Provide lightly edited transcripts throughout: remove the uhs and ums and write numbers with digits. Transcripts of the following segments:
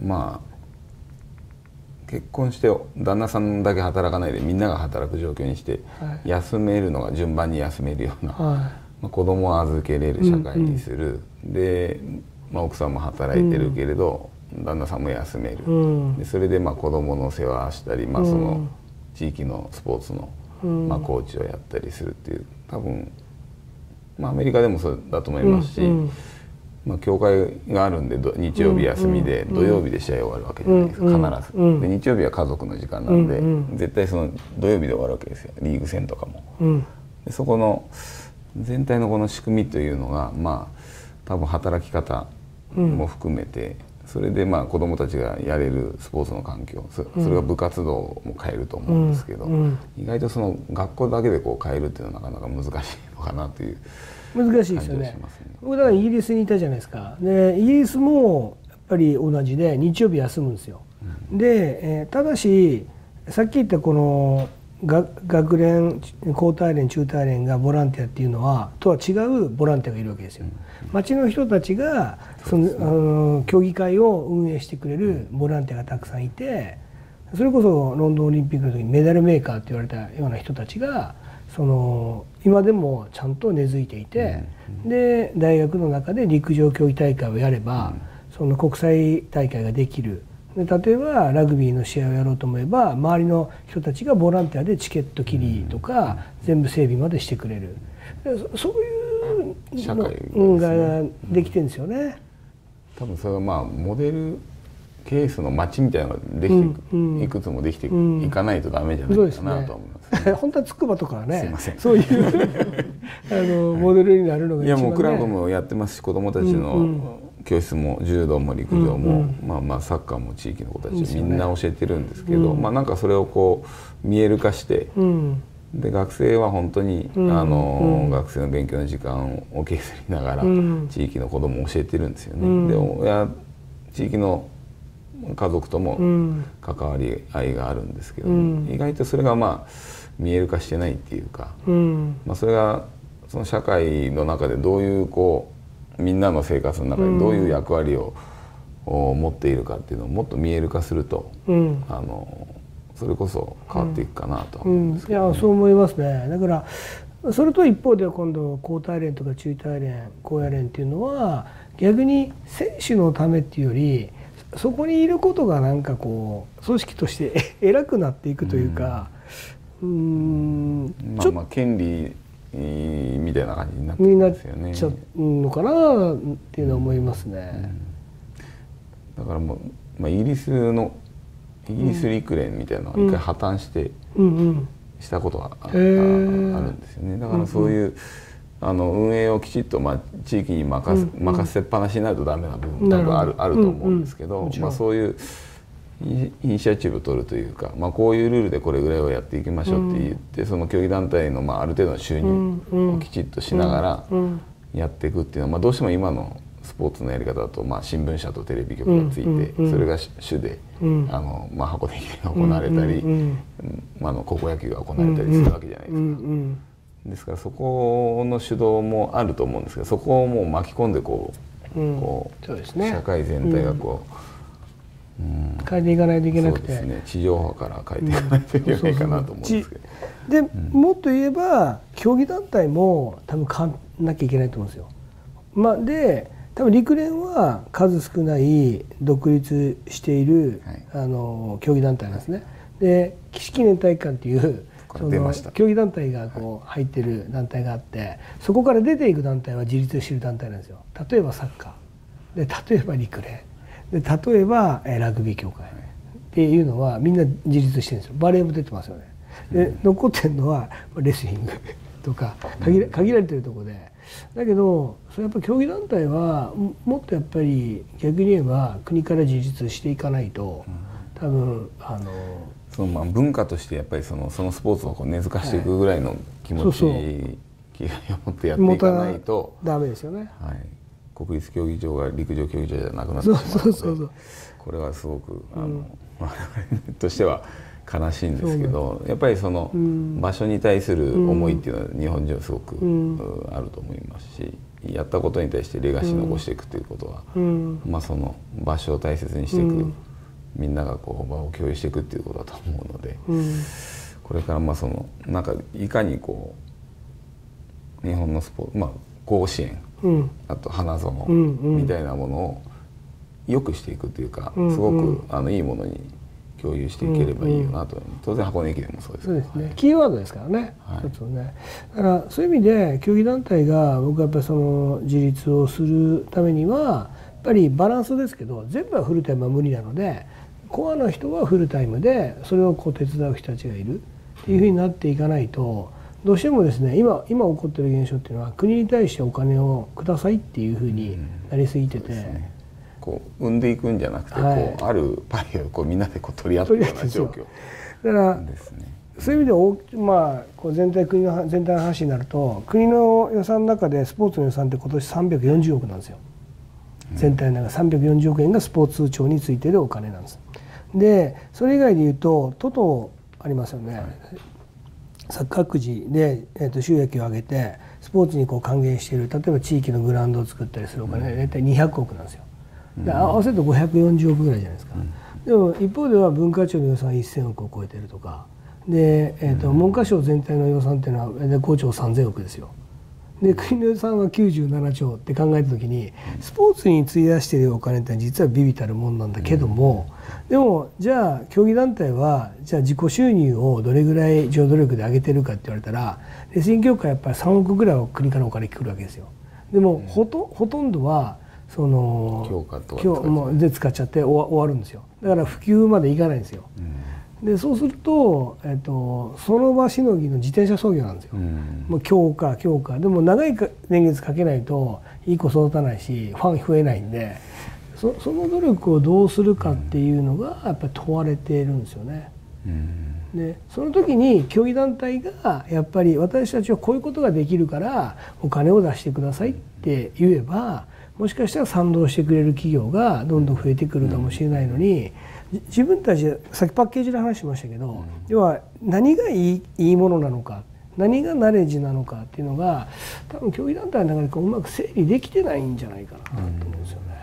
まあ結婚して旦那さんだけ働かないでみんなが働く状況にして、休めるのが順番に休めるような、まあ、子供を預けれる社会にする、で、まあ、奥さんも働いてるけれど、旦那さんも休める、でそれでまあ子供の世話したり、まあ、その地域のスポーツの、まあ、コーチをやったりするっていう、多分、まあ、アメリカでもそうだと思いますし。まあ教会があるんで日曜日休みで土曜日で試合終わるわけじゃないですか、必ず。で日曜日は家族の時間なんで、絶対その土曜日で終わるわけですよ、リーグ戦とかも。でそこの全体のこの仕組みというのが、まあ多分働き方も含めて、それでまあ子どもたちがやれるスポーツの環境、それが部活動も変えると思うんですけど、意外とその学校だけでこう変えるっていうのはなかなか難しいのかなという。 難しいですよね。僕だからイギリスにいたじゃないですか。でイギリスもやっぱり同じで日曜日休むんですよ。で、ただしさっき言ったこの学連、高体連、中体連がボランティアっていうのはとは違うボランティアがいるわけですよ。町の人たちがその競技会を運営してくれるボランティアがたくさんいて、それこそロンドンオリンピックの時にメダルメーカーって言われたような人たちがその今でもちゃんと根付いていて、で大学の中で陸上競技大会をやれば、その国際大会ができる。で例えばラグビーの試合をやろうと思えば周りの人たちがボランティアでチケット切りとか全部整備までしてくれる。そういうのができてるんですよね。 多分それはまあモデルケースの街みたいなのができていくつもできていかないとダメじゃないかなと思います。 本当は筑波とかはね、そういうモデルになるのが一番ね。 いやもうクラブもやってますし、子どもたちの教室も柔道も陸上も、まあサッカーも地域の子たちみんな教えてるんですけど、まあなんかそれをこう見える化して、で学生は本当に学生の勉強の時間を削りながら地域の子どもを教えてるんですよね。で地域の家族とも関わり合いがあるんですけど、意外とそれがまあ見える化してないっていうか、まあそれがその社会の中でどういうこうみんなの生活の中でどういう役割を持っているかっていうのをもっと見える化すると、それこそ変わっていくかなと思うんですけど、 いやそう思いますね。だからそれと一方で今度高体連とか中体連、高野連っていうのは逆に選手のためっていうよりそこにいることがなんかこう組織として偉くなっていくというか、 まあ権利みたいな感じになってるんですよね。 になっちゃうのかなっていうのは思いますね。 だからもう、まあ、イギリス陸連みたいなのが一回破綻してしたことがあるんですよね。だからそういう運営をきちっとまあ地域に任せっぱなしになるとダメな部分多分あると思うんですけど、まあそういうイニシアチブを取るというか、まあこういうルールでこれぐらいをやっていきましょうって言って、その競技団体のまあある程度の収入をきちっとしながらやっていくっていうのは、まあどうしても今のスポーツのやり方だとまあ新聞社とテレビ局がついて、それが主でまあ箱根駅伝が行われたり、高校野球が行われたりするわけじゃないですか。ですからそこの主導もあると思うんですけど、そこをもう巻き込んでこう社会全体がこう変えていかないといけなくて、 そうですね、地上波から変えていかないといけないかなと思うんですけど、 でもっと言えば競技団体も多分変わんなきゃいけないと思うんですよ。まあ、で多分陸連は数少ない独立している、競技団体なんですね。で岸記念体育館っていうその競技団体がこう入ってる団体があって、そこから出ていく団体は自立している団体なんですよ。例えばサッカーで、例えば陸連で、例えばラグビー協会っていうのはみんな自立してるんですよ。バレーも出てますよね。で残ってるのはレスリングとか限られてるところで、だけどそれやっぱ競技団体はもっとやっぱり逆に言えば国から自立していかないと、多分そのまあ文化としてやっぱりそのスポーツをこう根付かしていくぐらいの気持ち、気概を持ってやっていかないとダメですよね。 国立競技場が陸上競技場じゃなくなってしまうので、これはすごく我々としては悲しいんですけど、やっぱりその場所に対する思いっていうのは日本人はすごくあると思いますし、 やったことに対してレガシー残していくということは、まあその場所を大切にしていく、みんながこう場を共有していくっていうことだと思うので、これからまあそのなんかいかにこう日本のスポーツ、まあ甲子園、あと花園みたいなものを良くしていくというか、すごくいいものに共有していければいいよなと。当然箱根駅伝もそうです。 そうですね。キーワードですからね。一つね。だからそういう意味で競技団体が僕はやっぱりその自立をするためにはやっぱりバランスですけど、全部はフルタイムは無理なので、コアの人はフルタイムでそれをこう手伝う人たちがいるっていうふうになっていかないと、どうしてもですね、今起こっている現象っていうのは国に対してお金をくださいっていうふうになりすぎてて。 こう生んでいくんじゃなくて、こうあるパイをこうみんなでこう取り合っているような状況だからですね。 そういう意味でまあこう国の全体の話になると、国の予算の中でスポーツの予算って今年340億なんですよ。全体の中340億円がスポーツ庁についてるお金なんです。でそれ以外でいうと都とありますよね。サッカーくじで、収益を上げてスポーツにこう還元している、例えば地域のグラウンドを作ったりするお金大体200億なんですよ。で合わせると540億ぐらいじゃないですか。でも一方では文化庁の予算1000億を超えてるとかで、文科省全体の予算っていうのは5兆3000億ですよ。で国の予算は97兆って考えた時に、スポーツに費やしているお金って実は微々たるもんなんだけども、でもじゃあ競技団体はじゃあ自己収入をどれぐらい自助努力で上げてるかって言われたら、レスリング協会はやっぱり3億ぐらいは国からお金来るわけですよ。でもほとんどはそので使っちゃって終わるんですよ。だから普及までいかないんですよ。でそうすると、その場しのぎの自転車操業なんですよ。もう強化でも長い年月かけないといい子育たないしファン増えないんで、その努力をどうするかっていうのがやっぱり問われているんですよね。でその時に競技団体がやっぱり私たちはこういうことができるからお金を出してくださいって言えば、もしかしたら賛同してくれる企業がどんどん増えてくるかもしれないのに、自分たちさっきパッケージで話しましたけど、要は何がいいものなのか、何がナレッジなのかっていうのが多分競技団体の中でうまく整理できてないんじゃないかなと思うんですよね。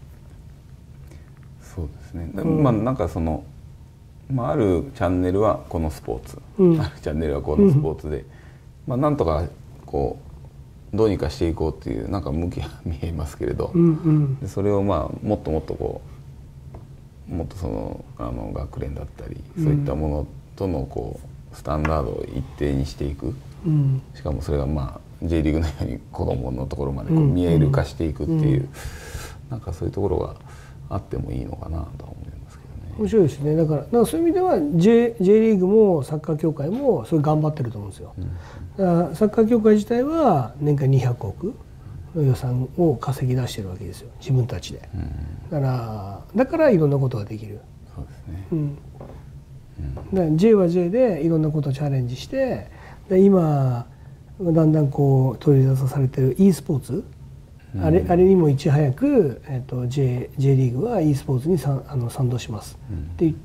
そうですね。まあなんかその、あるチャンネルはこのスポーツ、あるチャンネルはこのスポーツで、なんとかこうどうにかしていこうっていうなんか向きは見えますけれど、でそれをもっともっとこうもっとその学連だったりそういったものとのこうスタンダードを一定にしていく、しかもそれがJ リーグのように子どものところまでこう見える化していくっていう、なんかそういうところがあってもいいのかなとは思いますけどね。 面白いですね。だからそういう意味では J リーグもサッカー協会もそれ頑張ってると思うんですよ。だからサッカー協会自体は年間200億の予算を稼ぎ出してるわけですよ、自分たちで。だからいろんなことができる。 そうですね。 だから J は J でいろんなことをチャレンジして、で今だんだんこう取り出されてる e スポーツ、あれにもいち早く、J リーグは e スポーツに賛同しますって言って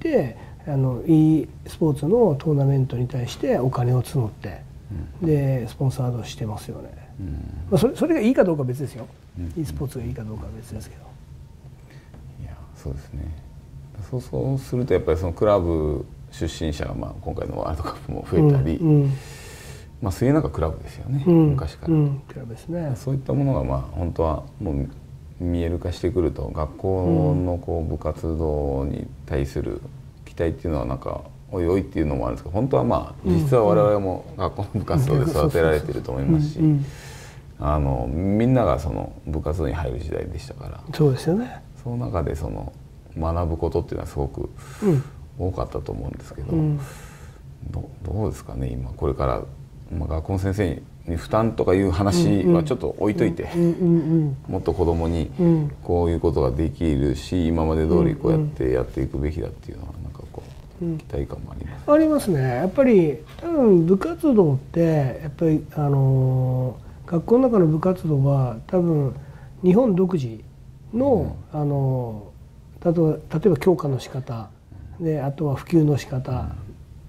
、e スポーツのトーナメントに対してお金を募って、でスポンサードしてますよね。それがいいかどうかは別ですよ。e スポーツがいいかどうかは別ですけど。 いやそうですね。そうするとやっぱりそのクラブ出身者が今回のワールドカップも増えたり、水泳なんかクラブですよね、昔から。 クラブですね。 そういったものが本当はもう見える化してくると、学校のこう部活動に対する期待っていうのはなんかおいおいっていうのもあるんですけど、本当は実は我々も学校の部活動で育てられてると思いますし、みんながその部活動に入る時代でしたから。 そうですよね。 その中でその学ぶことっていうのはすごく多かったと思うんですけど、どうですかね今これから、学校の先生に負担とかいう話はちょっと置いといて、もっと子どもにこういうことができるし、今まで通りこうやってやっていくべきだっていうのはなんかこう期待感もあります。 ありますね。やっぱり多分部活動ってやっぱり学校の中の部活動は多分日本独自の例えば強化の仕方で、あとは普及の仕方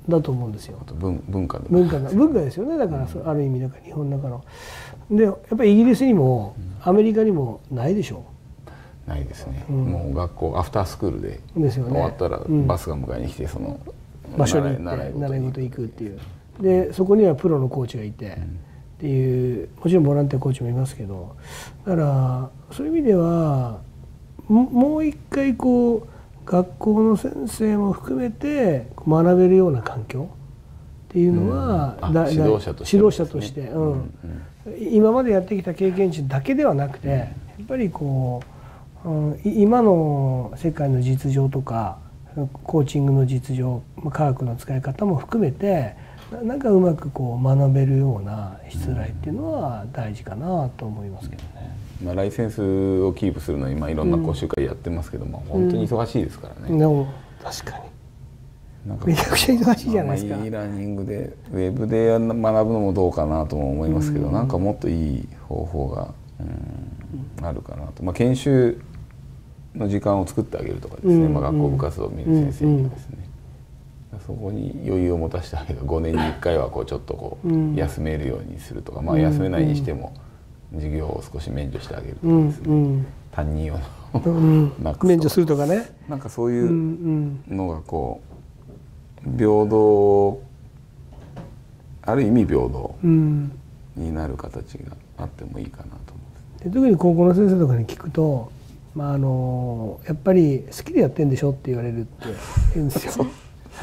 だと思うんですよ。 文化ですよね。だからある意味だから日本の中のでやっぱりイギリスにもアメリカにもないでしょう。ないですね。もう学校アフタースクールで終わったらバスが迎えに来てその場所に行って習い事行くっていう。でそこにはプロのコーチがいてっていうもちろんボランティアコーチもいますけど、だからそういう意味ではもう一回こう学校の先生も含めて学べるような環境っていうのは、 指導者として、 今までやってきた経験値だけではなくて、やっぱりこう、今の世界の実情とかコーチングの実情、科学の使い方も含めてなんかうまくこう学べるような出題っていうのは大事かなと思いますけどね。 ライセンスをキープするのにいろんな講習会やってますけども、本当に忙しいですからね。 でも確かにめちゃくちゃ忙しいじゃないですか。 いいラーニングでウェブで学ぶのもどうかなとも思いますけど、なんかもっといい方法があるかなと。研修の時間を作ってあげるとかですね、学校部活動を見る先生にですね、そこに余裕を持たせてあげる。5年に1回はこうちょっとこう休めるようにするとか、休めないにしても授業を少し免除してあげるとかですね、担任を免除するとかね、 なんかそういうのがこう平等、ある意味平等になる形があってもいいかなと思うん。特に高校の先生とかに聞くと、やっぱり好きでやってんでしょって言われるって言うんですよ。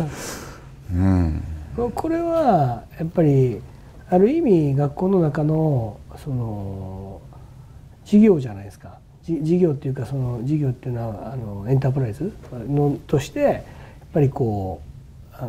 これはやっぱりある意味学校の中のその事業じゃないですか。事業っていうか、その事業っていうのはエンタープライズのとしてやっぱりこう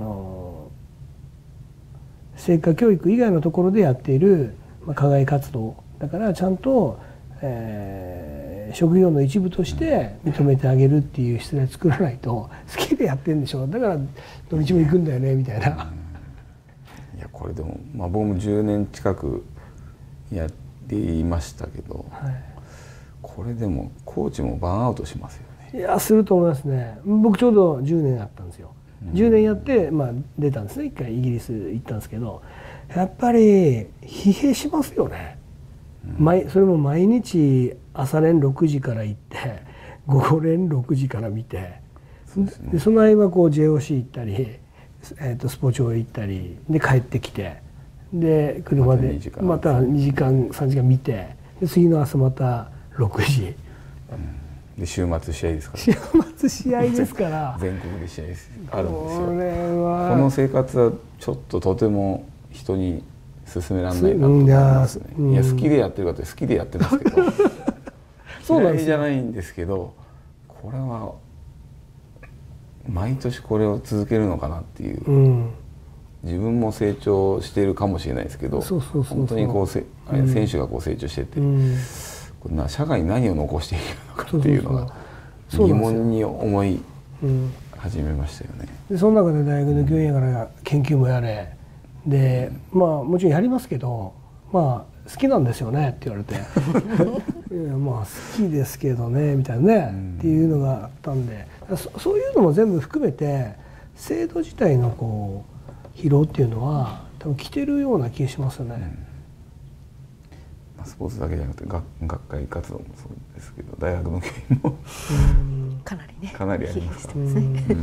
成果教育以外のところでやっている課外活動だから、ちゃんと、職業の一部として認めてあげるっていう質で作らないと、好きでやってるんでしょ、だから土日も行くんだよねみたいな。 いやこれでも、僕も10年近くやっていましたけど、これでもコーチもバーンアウトしますよね。 いやすると思いますね。僕ちょうど10年やったんですよ。10年やって、出たんですね。一回イギリス行ったんですけど、やっぱり疲弊しますよね。それも毎日朝練6時から行って午後練6時から見て、でその合間こう JOC 行ったり、スポ長行ったりで帰ってきて、で車でまた2時間3時間見て、で次の朝また6時、 で週末試合ですから、 週末試合ですから全国で試合あるんですよ。この生活はちょっととても人に勧められないなと思いますね。いや好きでやってる方は好きでやってますけど嫌いじゃないんですけど、これは毎年これを続けるのかなっていう、自分も成長しているかもしれないですけど、本当にこう選手がこう成長してて、社会に何を残しているのかっていうのが疑問に思い始めましたよね。 でその中で大学の教員やから研究もやれで、もちろんやりますけど、好きなんですよねって言われていや好きですけどねみたいなね、っていうのがあったんで、そういうのも全部含めて制度自体のこう疲労っていうのは多分来てるような気がしますよね。 スポーツだけじゃなくて学会活動もそうですけど、大学の教員もかなりね、 かなりありますから。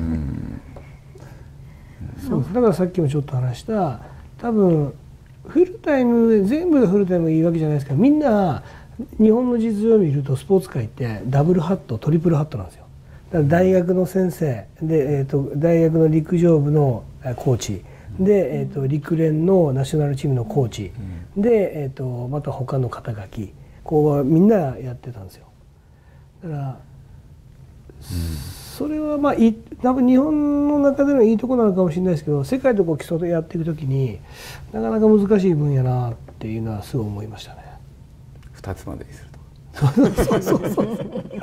そうだからさっきもちょっと話した多分フルタイム全部がフルタイムがいいわけじゃないですけど、みんな日本の実情を見るとスポーツ界ってダブルハットトリプルハットなんですよ。だから大学の先生で、大学の陸上部のコーチで、陸連のナショナルチームのコーチで、また他の肩書きこうみんなやってたんですよ。だからそれは多分日本の中でのいいとこなのかもしれないですけど、世界とこう競ってやっていくときになかなか難しい分野なっていうのはすごい思いましたね。 2つまでにするとそう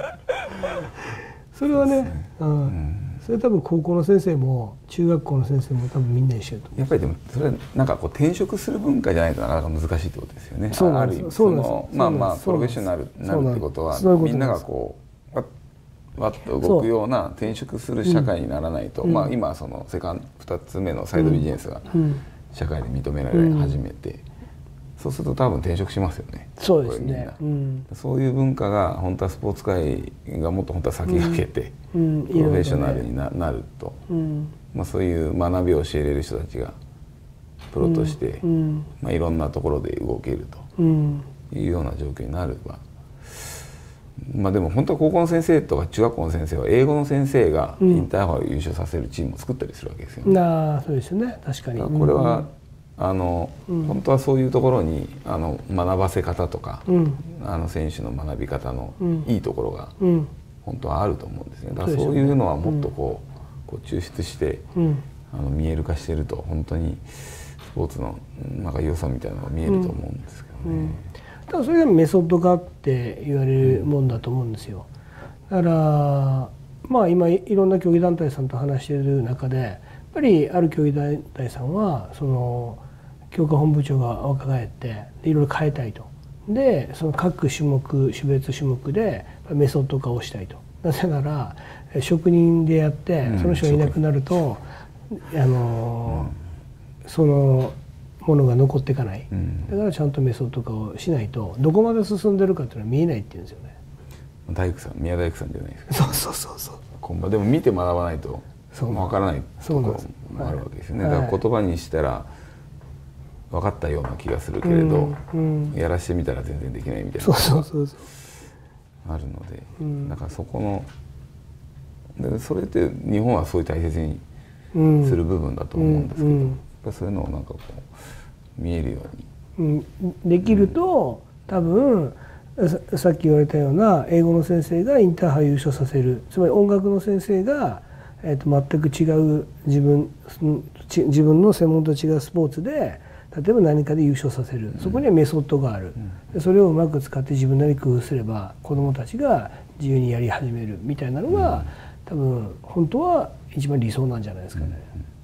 それはね、それ多分高校の先生も中学校の先生も多分みんな一緒だと思う。 やっぱりでもそれはなんかこう転職する文化じゃないとなかなか難しいってことですよね。 そうなんです。 プロフェッショナルになるってことはみんながこうわっと動くような転職する社会にならないと、今その2つ目のサイドビジネスが社会で認められ始めて、そうすると多分転職しますよね。 そうですね。 そういう文化が本当はスポーツ界がもっと本当は先駆けてプロフェッショナルになると、そういう学びを教えれる人たちがプロとしていろんなところで動けるというような状況になれば。でも本当は高校の先生とか中学校の先生は英語の先生がインターハイを優勝させるチームを作ったりするわけですよね。 そうですよね、確かに。 これは本当はそういうところに学ばせ方とか、選手の学び方のいいところが本当はあると思うんですね。だからそういうのはもっとこう抽出して見える化していると本当にスポーツのなんか良さみたいなのが見えると思うんですけどね。 ただそれがメソッド化って言われるもんだと思うんですよ。だから今いろんな競技団体さんと話している中でやっぱりある競技団体さんはその強化本部長が若返っていろいろ変えたいと。でその各種目種別種目でメソッド化をしたいと。なぜなら職人でやってその人がいなくなるとそのものが残っていかない、だからちゃんとメソッド化をしないとどこまで進んでるかっていうのは見えないっていうんですよね。 宮大工さんじゃないですか。そうでも見て学ばないと分からないところもあるわけですよね。だから言葉にしたら分かったような気がするけれど、やらしてみたら全然できないみたいなことがあるので、だからそこのそれって日本はそういう大切にする部分だと思うんですけど、そういうのをなんかこう見えるように、できると多分さっき言われたような英語の先生がインターハイ優勝させる、つまり音楽の先生が、全く違う自分の専門と違うスポーツで例えば何かで優勝させる、そこにはメソッドがある、それをうまく使って自分なりに工夫すれば子どもたちが自由にやり始めるみたいなのが多分本当は一番理想なんじゃないですかね。